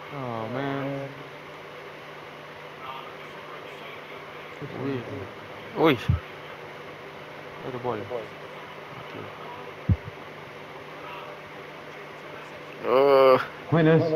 Oh man. Wait. Oi, where the ball? Okay. Uh, Minus.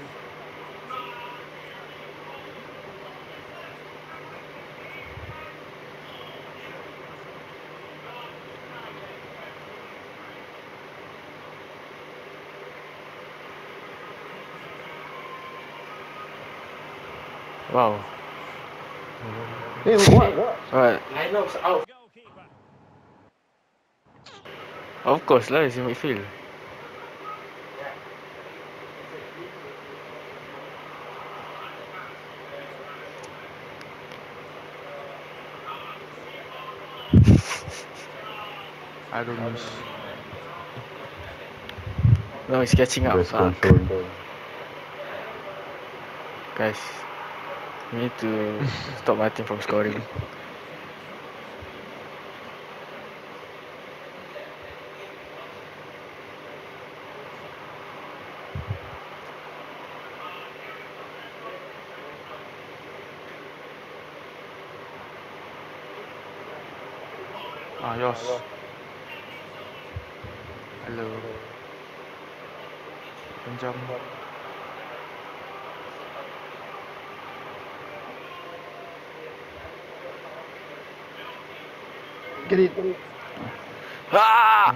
wow. Hey, what? What? Of course lah, it's in midfield. I don't miss. No, it's catching up. Best Fuck. control. Guys, we need to stop Martin from scoring. Ah, yours. Hello. Pinjam. Get it. Ah!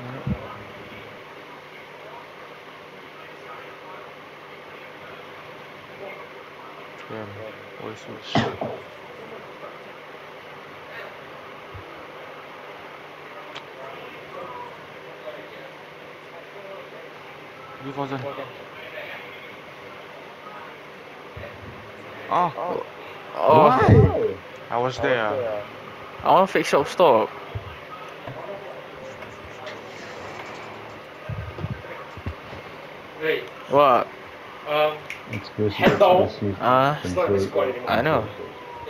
Damn. Boy switch. Give Ozan. Ah, oh, Why? I was there. I want to fix up stop. What? Explosive control. I know. Control.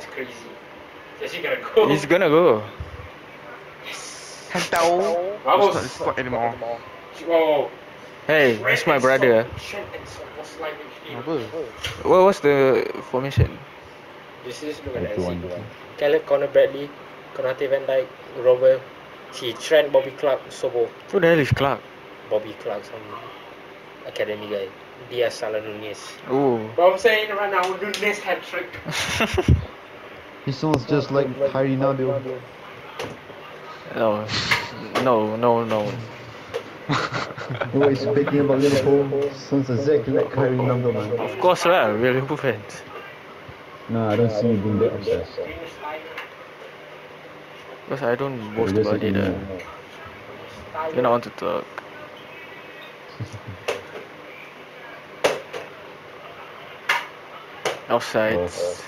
He's gonna go. Hello. It's not the squad anymore. Hey, it's my brother. Apa? What was the formation? This is look at that. 5-2-1. Caleb, Connor Bradley, Konate Van Dyke, Robert, Trent, Bobby Clark, Sobo. Who the hell is Clark? Bobby Clark, some academy guy. Dia Salah Nunez. Oh. But I'm saying right now, Nunez hat trick. He sounds just like Harry Nabil. No, no, no, no. What he's speaking about Liverpool sounds exactly like Harry Nabil, man. Of course lah, we're Liverpool fans. No, I don't see you being that obsessed. Because I don't You're boast just about it. ignorant. You don't want to talk. Offsides.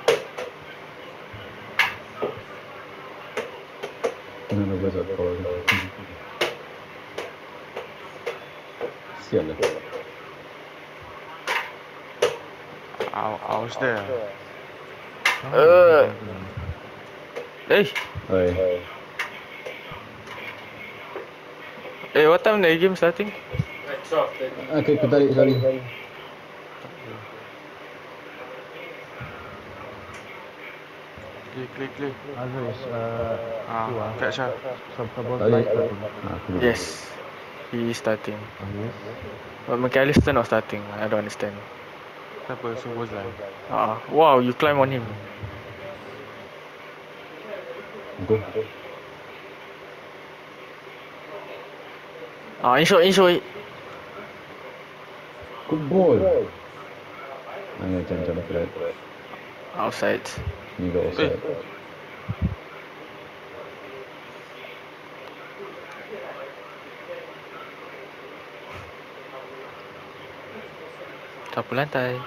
None of us are called. Sial lah. I was there. Hey, Oi. hey, what time the game starting? Okay, aku tarik, sorry. Clear. Catch up. Tarik. Yes, he is starting. But McAllister not starting. I don't understand. Siapa? Sobozlai. Wow, you climb on him. Go. Insho. Good ball. Macam flat. Outside. Ni got offside. Sapu lantai.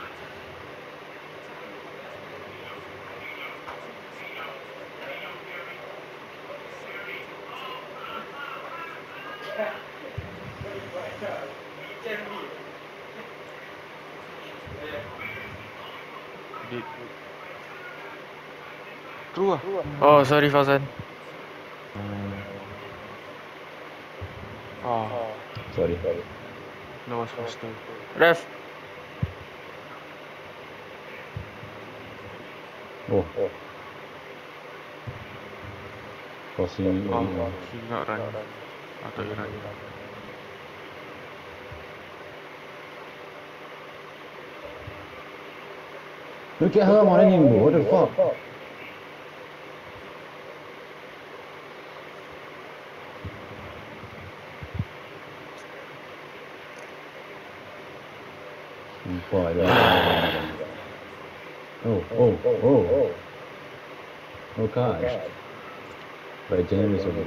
Keluar. Oh, sorry Fauzan. Sorry. That was faster. Ref. Oh. Crossing Oh, it. he not run. I thought you run. Look at her running, bro. What the fuck? Sumpah, oh. Oh gosh. Very generous of you.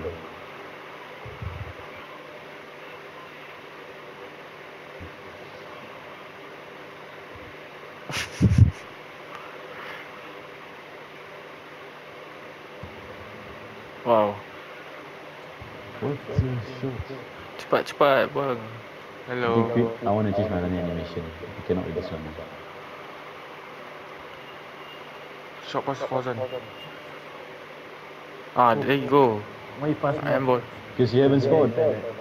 Wow. What the shit? Cepat bang. Hello. I want to change my running animation. I cannot with this one. Shot pass Fauzan. Ah, there you go. Why you pass I am ball. Because you haven't scored.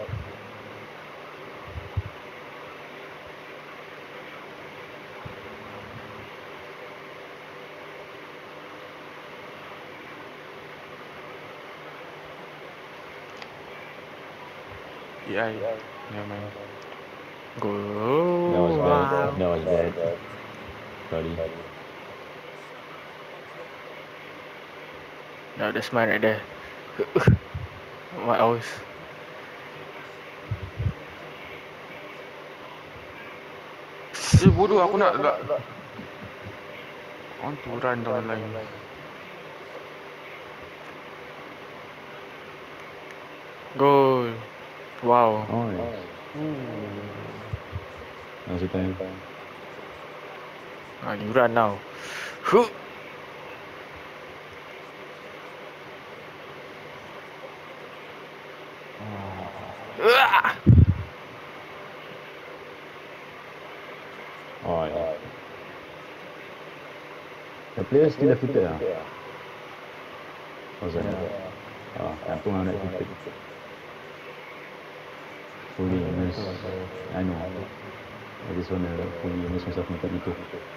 AI. Never mind. Go. That was bad. Wow. That was bad. Sorry. No, that's mine right there. What else? Bodoh aku nak I want to run down the line. Goal. Wow. Nice. Now's the time. Ah, you run now. Huh. Ah! Oh, yeah. The player still footed ah. Was that? Gantung lah that footed. Fully immersed. I know. I just wanna fully immerse myself in itu.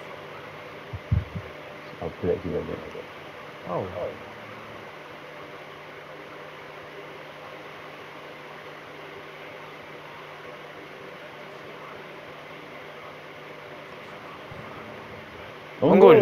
I'll play that like that. Oh. On goal.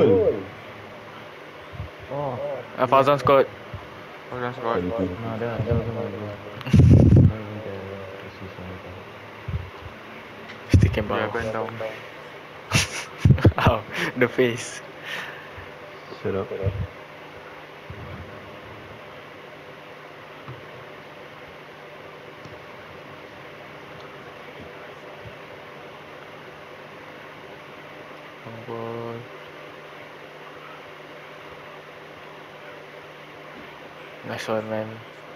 Oh. Fauzan scored. Fauzan scored. No, that wasn't my goal. Not even the assist or anything. Sticking Yeah, ball. bend down. Ow, the face. Shut up. On goal. Nice one, man.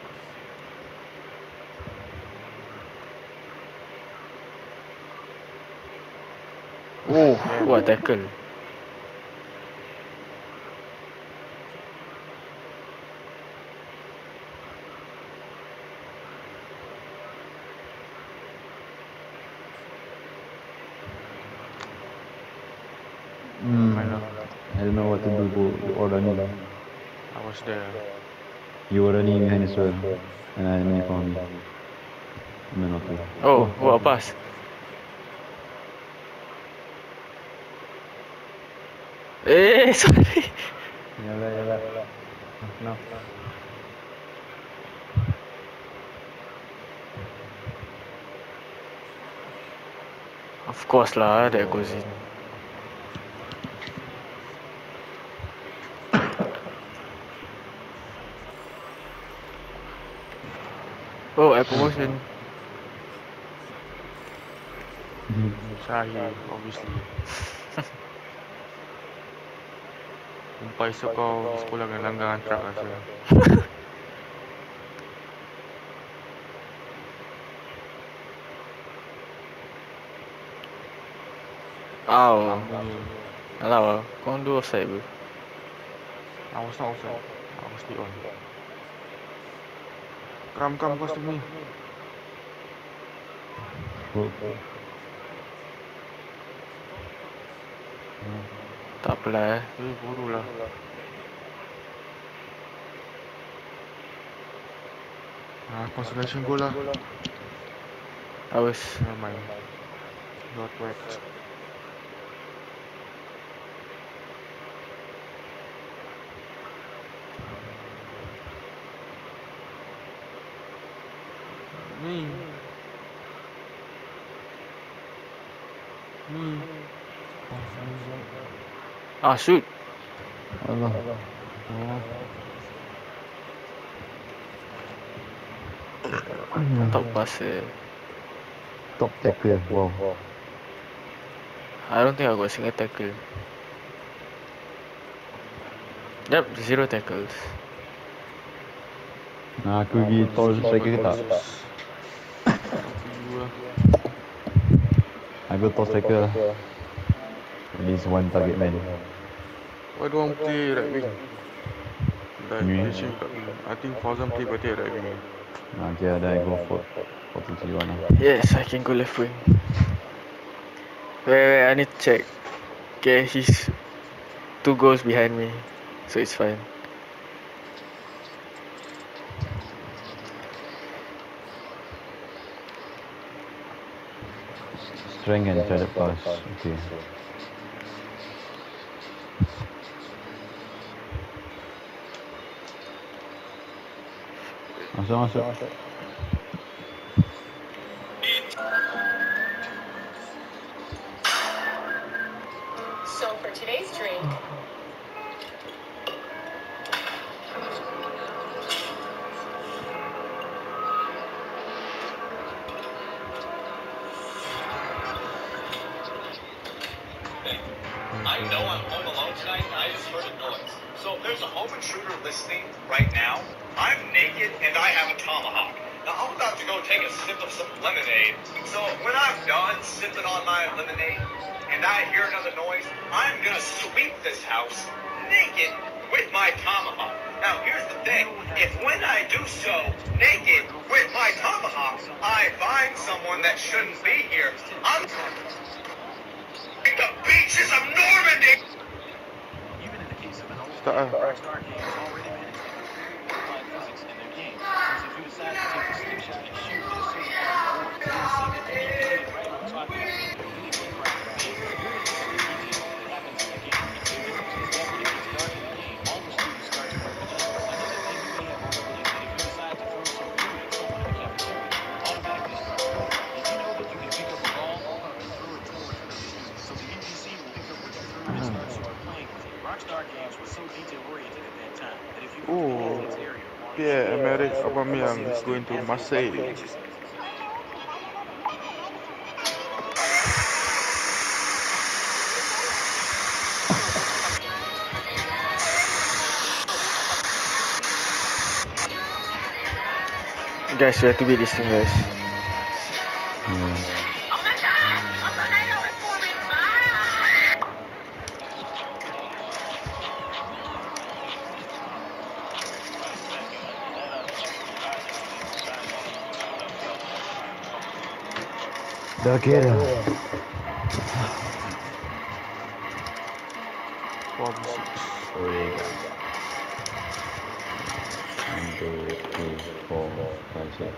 Oh, what tackle. I don't know what to do, bro. You all running. I was there. You were running behind as well. And I made for me. Man or two. Oh, what a pass. Sorry. Yalah. No. Of course lah, that goes in. Oh, air promotion. Syahir, obviously. Umpai esok kau pergi sekolah dengan langgangan truck rasa. Ow. Lama. Alah, kau orang dua offside bro. I was not outside. I was still on. Come close to me. Tak apalah Bodoh lah. Consolation goal lah. I was. Never mind. Not whacked. Me. Ah, shoot. Allah. Top passer. Top tackle. Wow. I don't think I got a single tackle. Yep, 0 tackles. Nah, aku pergi tall striker ke tak? Aku tall striker lah. At least one target man. Why don't play right wing? Like Me? position kat wing. I think Fauzan play better at right wing. Okay, then I go for 4-2-3-1 lah. Yes, I can go left wing. Wait, I need to check. Okay, he's 2 goals behind me, so it's fine. Strength and threaded pass. Okay. Masuk. So for today's drink, I know I'm home alone tonight, and I just heard a noise. So if there's a home intruder listening right now, I'm naked and I have a tomahawk. Now I'm about to go take a sip of some lemonade. So when I'm done sipping on my lemonade and I hear another noise, I'm gonna sweep this house naked with my tomahawk. Now here's the thing, if when I do so naked with my tomahawk, I find someone that shouldn't be here, I'm the beaches of Normandy! Even in the case of an old Start Rockstar Games already managed to apply physics in their game. Since if you decide to take a slingshot and shoot at a certain point on the board, you'll see that immediately right on top of you is a uniquely crafted base. Here is one detail that happens in the game. The difference is that when it gets dark in the game, all the students start to work together. Another thing you may have overlooked is that if you decide to throw some food at someone in the cafeteria, automatically start running. Did you know that you can pick up a ball and throw it towards another student? So the NPC will pick up what you threw and start sort of playing with it. Rockstar Games was so detail-oriented at that time that if you go to the defense area or Pierre-Emerick Aubameyang is going to Marseille. Guys, you have to be listening, guys. Dah kira. One, two, three, 4, 5, 6.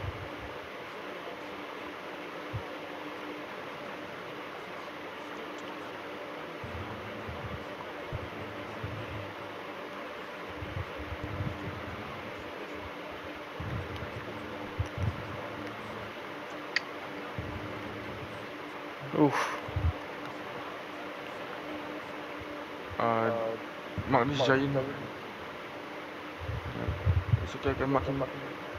Mark this giant. It's okay, I can mark him.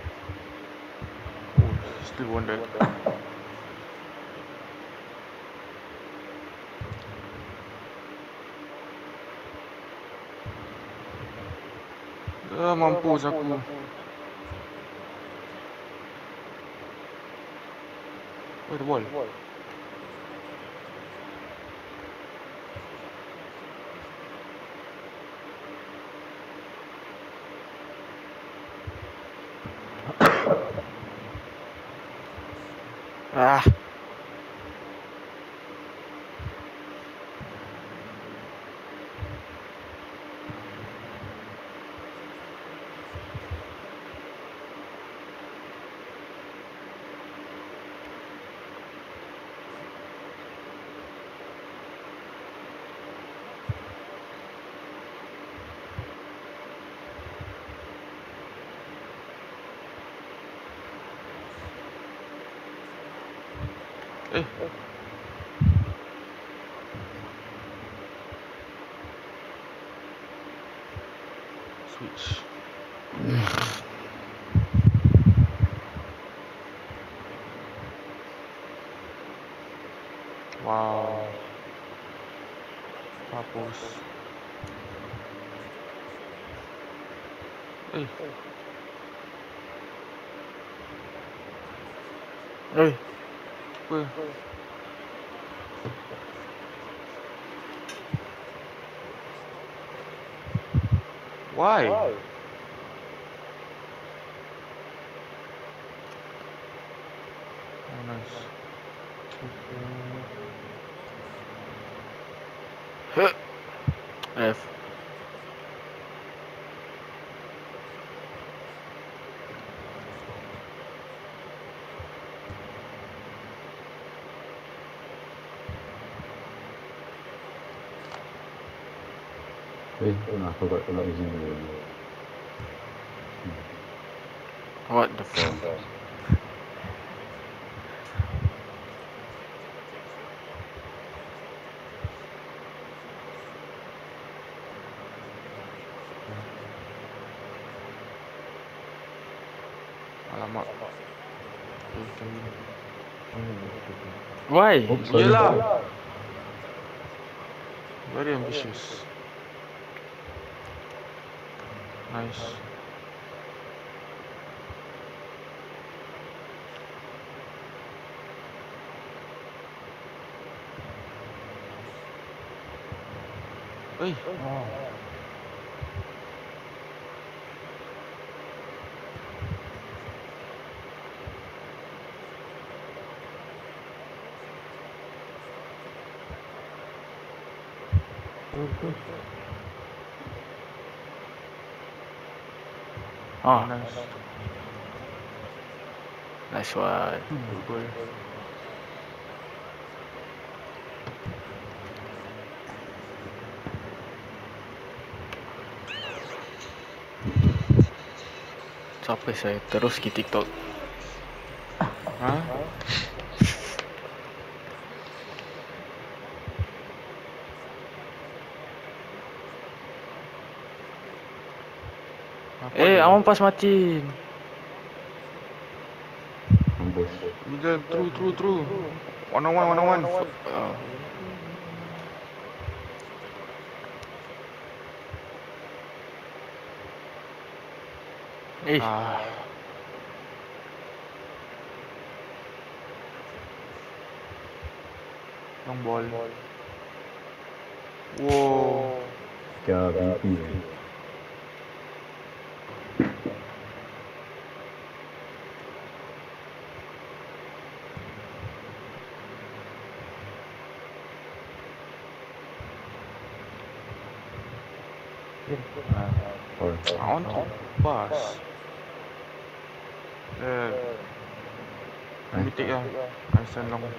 Oh, still one dead. Mampus aku. Where the ball? Ah. Eh. Switch. Wow. Hapus. Eh. Eh, Apa? Why? Oh, nice. huh. F. Wait, no, I forgot. I'm not using the. What the fuck? Alamak. Eh, Kevin. Why? Oops, sorry. Yelah. Very ambitious. Nice. Eh. Oh, Nice. nice one. Good goal. Siapa saya terus ke TikTok? Ha? Apa Eh, dia? awan pas Martin. Mampus. Middle, true. 101. Oh. Eh, Ah. Long ball. Wow. KVP. Or I want to pass. Let me take I send long.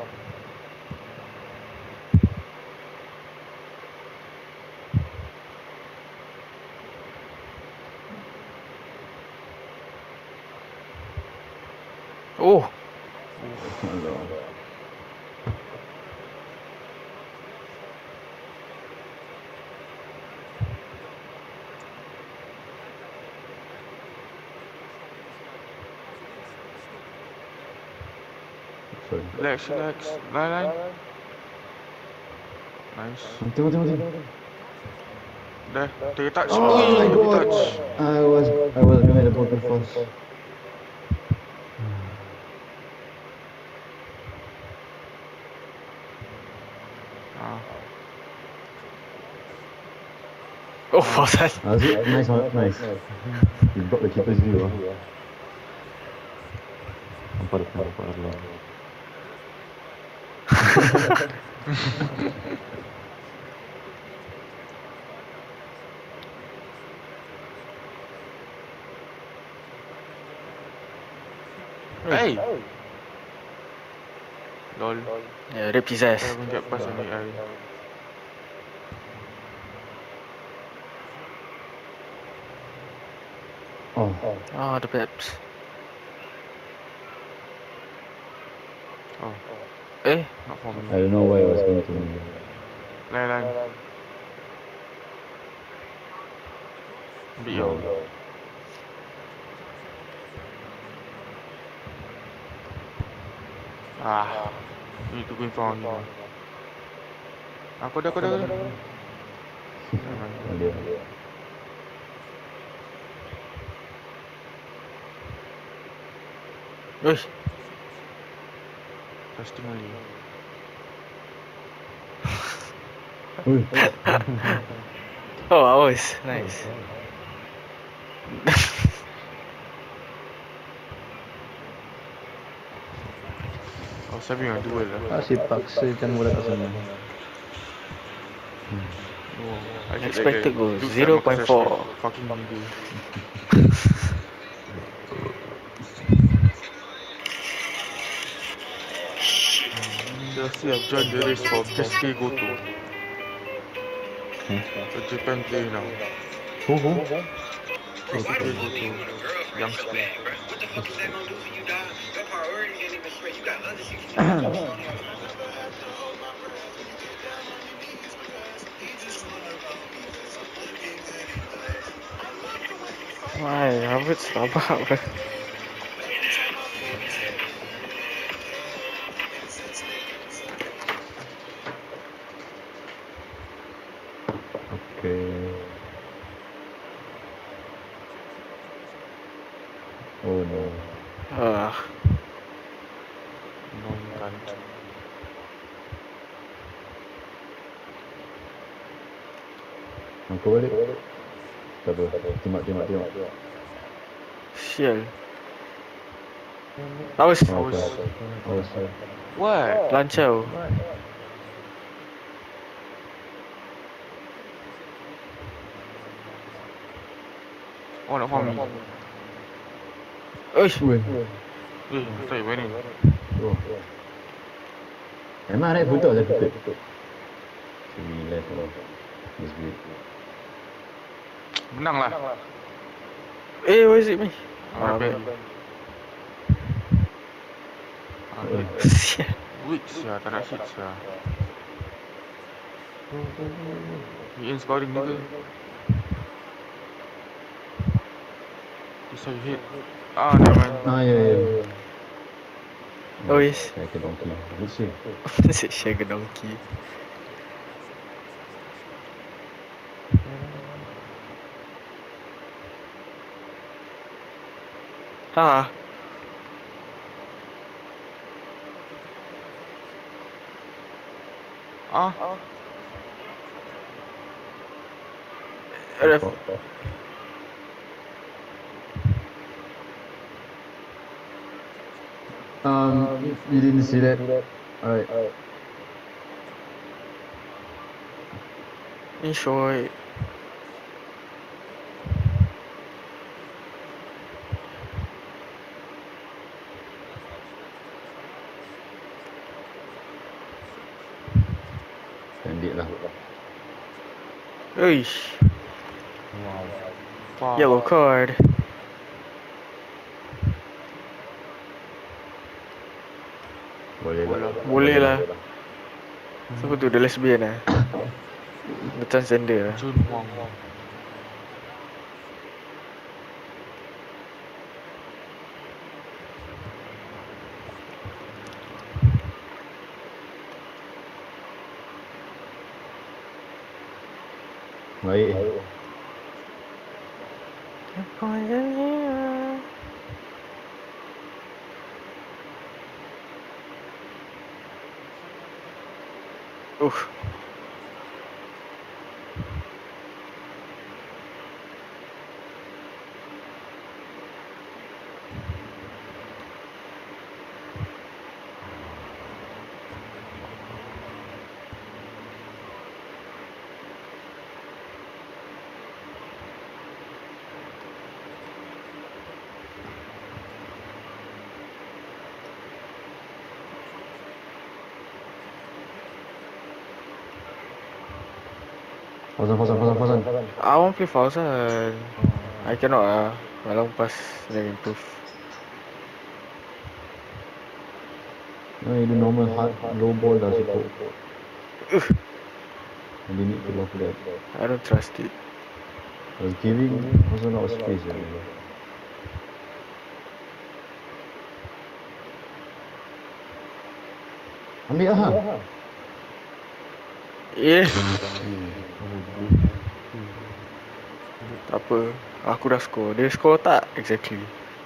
oh, hello. Sorry. Relax. Line. Nice. Tengok. Dah, take a touch. Oh my Ui, god! touch. I was behind the ball too fast. Ah. oh, offside. Was it? Nice one, nice. You blocked the keeper's view. Nampak Allah. Hey! Lol. Yeah, rip his ass. I haven't get past any eye. Oh, Oh, the peps. Oh. Not for me. I don't know why it was going to me. Lain. Ambil yo. You need to go in front of him. Aku dah. Dia. Uish. Testing lagi. Oh, ours. Nice. I was having a duel lah. Asyik paksakan bola kat sana. Oh, I hate that Expected guy. goals, Looks like Marcus 0.4. Rashford. Fucking nigga. Chelsea have joined the race for Keisuke Goto. The Japan player now. Who? Keisuke Goto. Youngster. What the fuck is that gonna do for you, dog? Your priorities ain't even straight. You got other shit you can focus on. Why? Havertz rabak bro. Okay. Oh no. Annoying cunt. Angkat balik. Tak apa. Timak. Sial. Awas. Awas. What? Lancau. Oh, nak farm ni. Uish. Sorry, where ni? Oh. Memang right betul lah betul. So we left off. This week. Menang lah. Where is it me? Apa? Sial. Weak sia, tak nak hit sia. He ain't scoring nigga. This how you hit. Never mind. Ya. Oh yes. Saya ke donkey. Good save. Shag a donkey. Ha. Ref. You didn't see that? Alright. In short. Pendek lah. Uish. Wow. Yellow card. Boleh lah. Siapa tu? The lesbian lah. The transgender lah. Jun Wang. Baik. Fazan. I want play Fawzan. I cannot lah. Malang pas then improve. No, the normal hard low ball dah cukup. Ugh, And they need to love that. I don't trust it. Was giving was a lot of space. Ambil lah. Yeah. Tak apa. Aku dah score. Dia score tak? Exactly.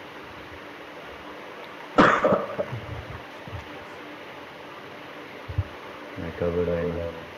I cover line.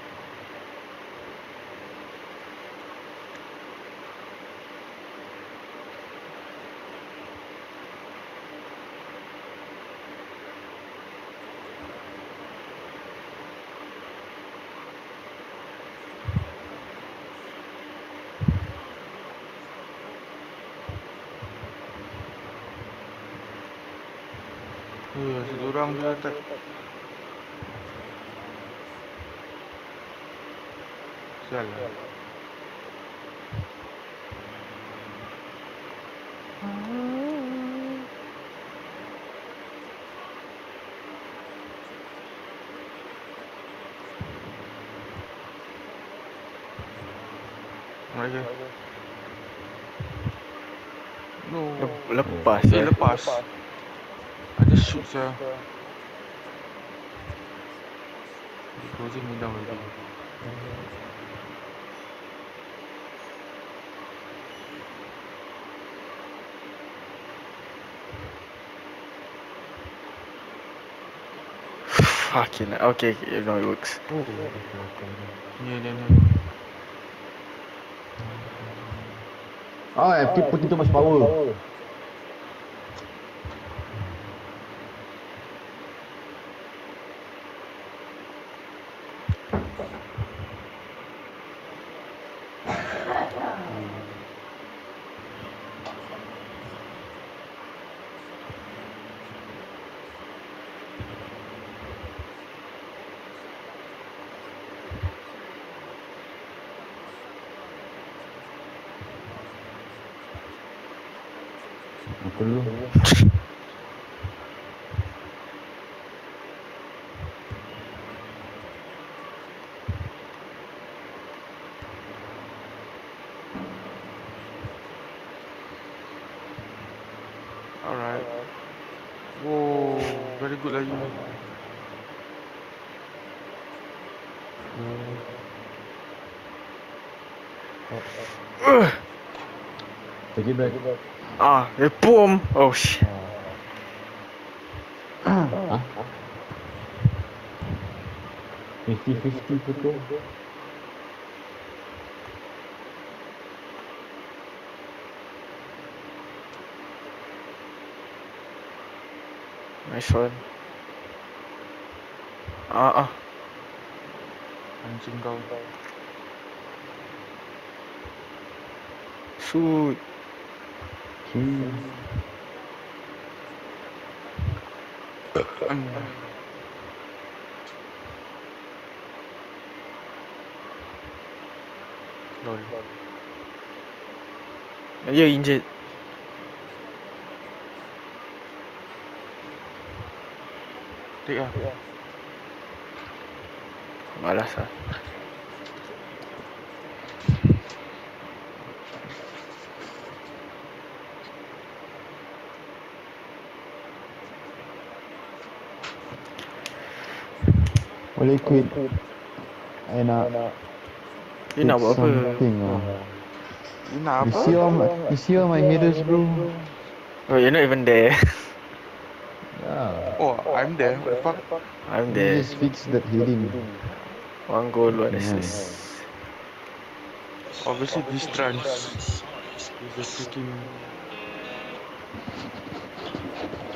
Satu orang je attack. Sial lah. Mana je? No. Lepas Lepas. I just shoot sah. Closing me down already. Fucking okay, no, it works. Ni. Oh, I keep putting too much power. Apa dulu? Alright. Whoa, very good lagi. Take it back. Boom. Oh shit. 50-50 betul. Nice one. Anjing kau. Shoot. Lol. You're injured. Take lah. Malas lah. Boleh quit. I nak You nak buat apa? something You nak apa? You see all my headers, bro? Oh, you're not even there. Yeah. Oh, I'm there. What the fuck? I'm You there. just fix that heading. One goal, one assist. Obviously this trans is a freaking